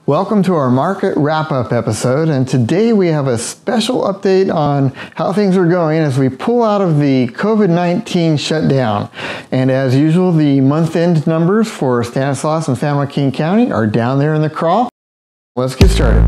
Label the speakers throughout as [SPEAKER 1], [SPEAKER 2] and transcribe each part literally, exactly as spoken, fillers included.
[SPEAKER 1] Welcome to our market wrap-up episode, and today we have a special update on how things are going as we pull out of the COVID nineteen shutdown. And as usual, the month-end numbers for Stanislaus and San Joaquin County are down there in the crawl. Let's get started.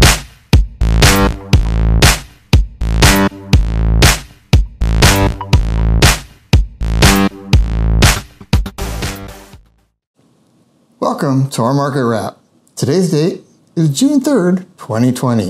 [SPEAKER 1] Welcome to our market wrap. Today's date is June third, twenty twenty.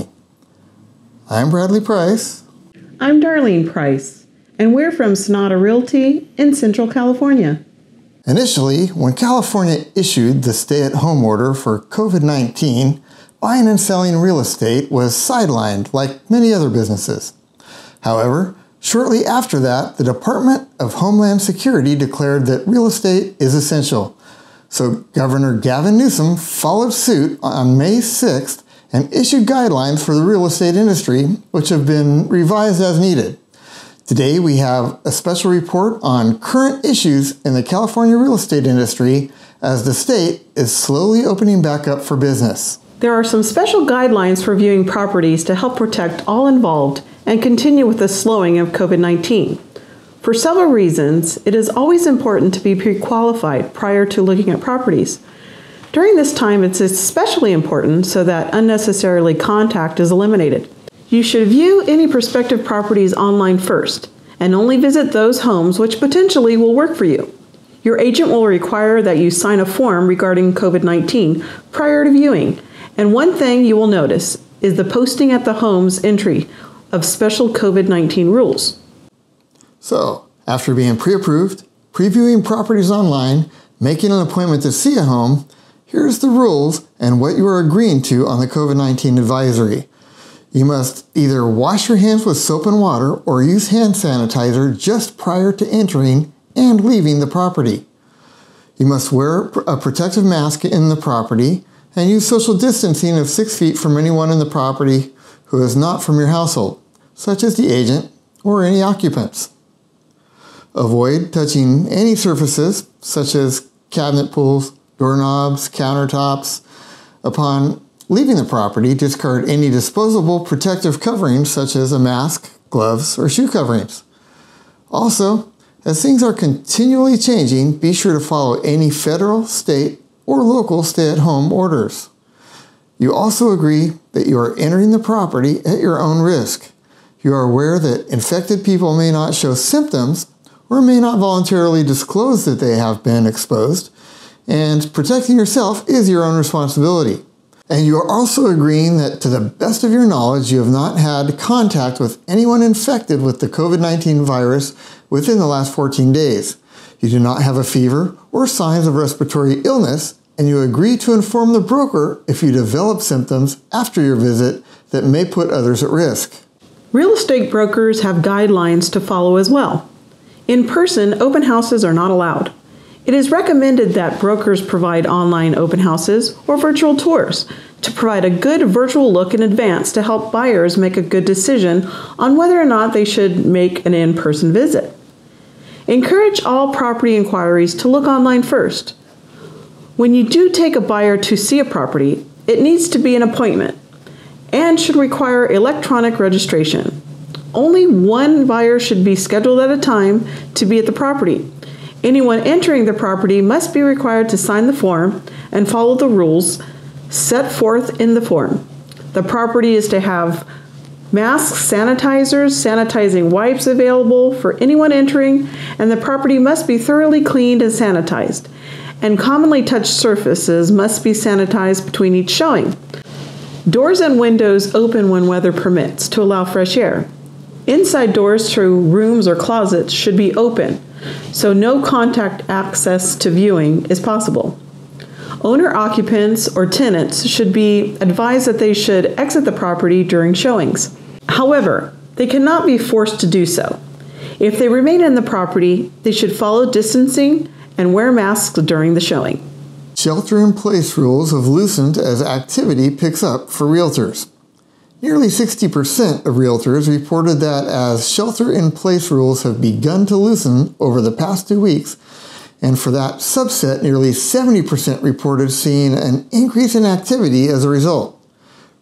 [SPEAKER 1] I'm Bradley Price.
[SPEAKER 2] I'm Darlene Price, and we're from Sonata Realty in Central California.
[SPEAKER 1] Initially, when California issued the stay-at-home order for COVID nineteen, buying and selling real estate was sidelined like many other businesses. However, shortly after that, the Department of Homeland Security declared that real estate is essential. So Governor Gavin Newsom followed suit on May sixth and issued guidelines for the real estate industry, which have been revised as needed. Today we have a special report on current issues in the California real estate industry as the state is slowly opening back up for business.
[SPEAKER 2] There are some special guidelines for viewing properties to help protect all involved and continue with the slowing of COVID nineteen. For several reasons, it is always important to be pre-qualified prior to looking at properties. During this time, it's especially important so that unnecessarily contact is eliminated. You should view any prospective properties online first, and only visit those homes which potentially will work for you. Your agent will require that you sign a form regarding COVID nineteen prior to viewing, and one thing you will notice is the posting at the home's entry of special COVID nineteen rules.
[SPEAKER 1] So, after being pre-approved, previewing properties online, making an appointment to see a home, here's the rules and what you are agreeing to on the COVID nineteen advisory. You must either wash your hands with soap and water or use hand sanitizer just prior to entering and leaving the property. You must wear a protective mask in the property and use social distancing of six feet from anyone in the property who is not from your household, such as the agent or any occupants. Avoid touching any surfaces, such as cabinet pulls, doorknobs, countertops. Upon leaving the property, discard any disposable protective coverings, such as a mask, gloves, or shoe coverings. Also, as things are continually changing, be sure to follow any federal, state, or local stay-at-home orders. You also agree that you are entering the property at your own risk. You are aware that infected people may not show symptoms or may not voluntarily disclose that they have been exposed, and protecting yourself is your own responsibility. And you are also agreeing that to the best of your knowledge, you have not had contact with anyone infected with the COVID nineteen virus within the last fourteen days. You do not have a fever or signs of respiratory illness, and you agree to inform the broker if you develop symptoms after your visit that may put others at risk.
[SPEAKER 2] Real estate brokers have guidelines to follow as well. In person, open houses are not allowed. It is recommended that brokers provide online open houses or virtual tours to provide a good virtual look in advance to help buyers make a good decision on whether or not they should make an in-person visit. Encourage all property inquiries to look online first. When you do take a buyer to see a property, it needs to be an appointment and should require electronic registration. Only one buyer should be scheduled at a time to be at the property. Anyone entering the property must be required to sign the form and follow the rules set forth in the form. The property is to have masks, sanitizers, sanitizing wipes available for anyone entering, and the property must be thoroughly cleaned and sanitized. And commonly touched surfaces must be sanitized between each showing. Doors and windows open when weather permits to allow fresh air. Inside doors to rooms or closets should be open, so no contact access to viewing is possible. Owner occupants or tenants should be advised that they should exit the property during showings. However, they cannot be forced to do so. If they remain in the property, they should follow distancing and wear masks during the showing.
[SPEAKER 1] Shelter-in-place rules have loosened as activity picks up for realtors. Nearly sixty percent of realtors reported that as shelter-in-place rules have begun to loosen over the past two weeks, and for that subset, nearly seventy percent reported seeing an increase in activity as a result.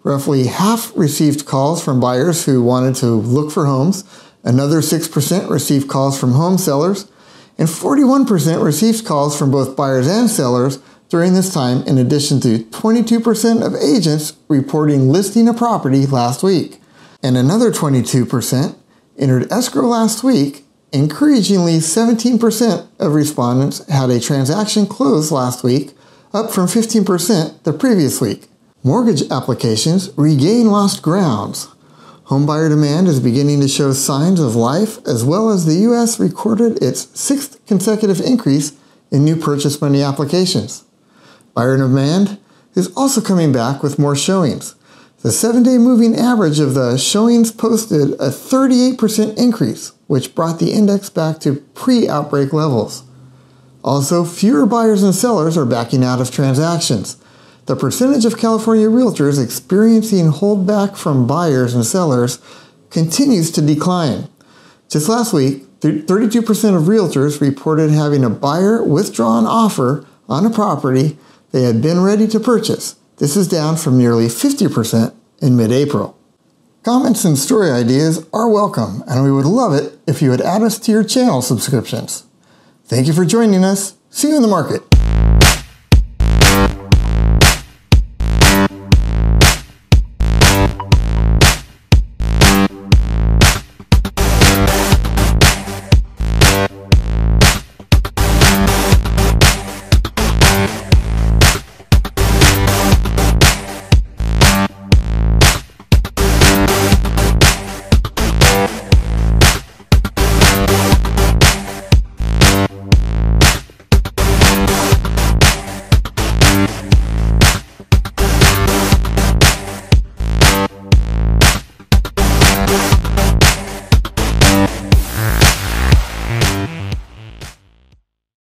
[SPEAKER 1] Roughly half received calls from buyers who wanted to look for homes, another six percent received calls from home sellers, and forty-one percent received calls from both buyers and sellers during this time, in addition to twenty-two percent of agents reporting listing a property last week. And another twenty-two percent entered escrow last week. Encouragingly, seventeen percent of respondents had a transaction close last week, up from fifteen percent the previous week. Mortgage applications regain lost grounds. Homebuyer demand is beginning to show signs of life, as well as the U S recorded its sixth consecutive increase in new purchase money applications. Buyer demand is also coming back with more showings. The seven-day moving average of the showings posted a thirty-eight percent increase, which brought the index back to pre-outbreak levels. Also, fewer buyers and sellers are backing out of transactions. The percentage of California realtors experiencing holdback from buyers and sellers continues to decline. Just last week, thirty-two percent of realtors reported having a buyer withdraw an offer on a property they had been ready to purchase. This is down from nearly fifty percent in mid-April. Comments and story ideas are welcome, and we would love it if you would add us to your channel subscriptions. Thank you for joining us. See you in the market.